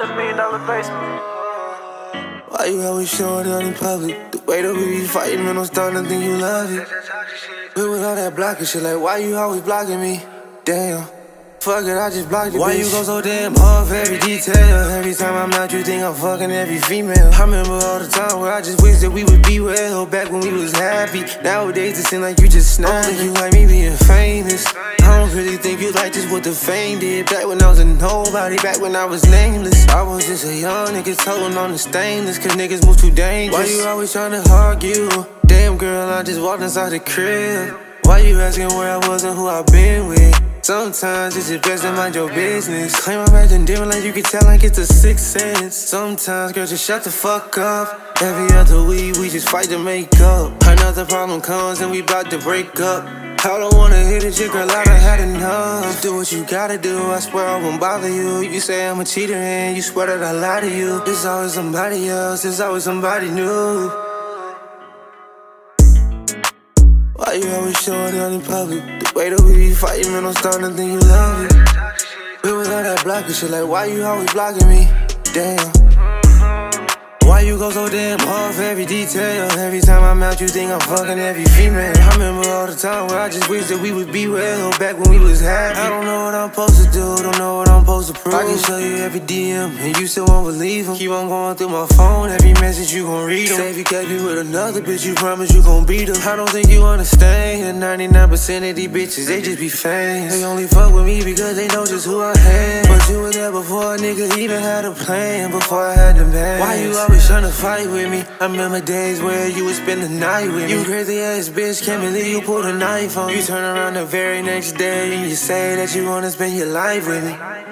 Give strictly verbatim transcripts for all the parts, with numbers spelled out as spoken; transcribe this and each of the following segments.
the million dollar basement. Why you always showing out in public? The way that we be fighting, man, I'm starting to think you love it. We with all that blocking shit, like why you always blocking me? Damn. Fuck it, I just blocked you. Why bitch? You go so damn hard for every detail? Every time I'm out, you think I'm fucking every female. I remember all the time where I just wish that we would be well back when we was happy. Nowadays it seems like you just snapping. You like me being famous. I don't really think you like this what the fame did. Back when I was a nobody, back when I was nameless. I was just a young nigga toting on the stainless, cause niggas move too dangerous. Why you always trying to argue? Damn girl, I just walked inside the crib. Why you asking where I was and who I been with? Sometimes it's just best to mind your business. Claim I'm acting different like you can tell like it's a sixth sense. Sometimes, girl, just shut the fuck up. Every other week, we just fight to make up. Another problem comes and we about to break up. I don't wanna hit a chick, girl, I done had enough. Do what you gotta do, I swear I won't bother you. You say I'm a cheater and you swear that I lie to you. There's always somebody else, there's always somebody new. Why you always showing out in public? The way that we be fighting, man, I'm starting to think you love it. We with all that blocking shit, like why you always blocking me? Damn. Why you go so damn hard for every detail? Every time I'm out, you think I'm fucking every female. I remember all the time where I just wish that we would be well back when we was happy. I don't know what I'm supposed to do, don't know what I'm supposed to prove. I can show you every D M and you still won't believe them. Keep on going through my phone, every message you gon' read them. Say if you catch me with another bitch, you promise you gon' beat them. I don't think you understand, ninety-nine percent of these bitches, they just be fans. They only fuck with me because they know just who I am. But you were there before a nigga even had a plan, before I had the man. Why you always tryna fight with me? I remember days where you would spend the night with me. You crazy ass bitch, can't believe you pulled a knife on me. You turn around the very next day and you say that you wanna spend your life with me.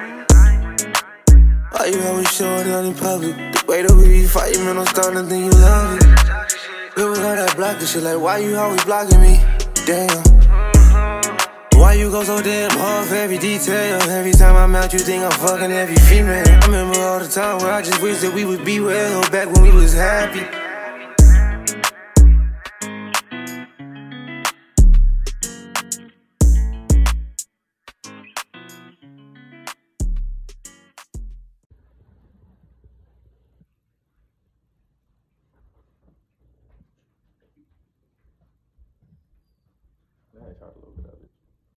Why you always showing out in public? The way that we be fighting, man, I'm starting to think you love it. We with all that blocking shit, like why you always blocking me? Damn. Why you go so damn hard for every detail? Every time I'm out, you think I'm fucking every female. I remember all the time where I just wish that we would be well back when we was happy. I tried a little bit.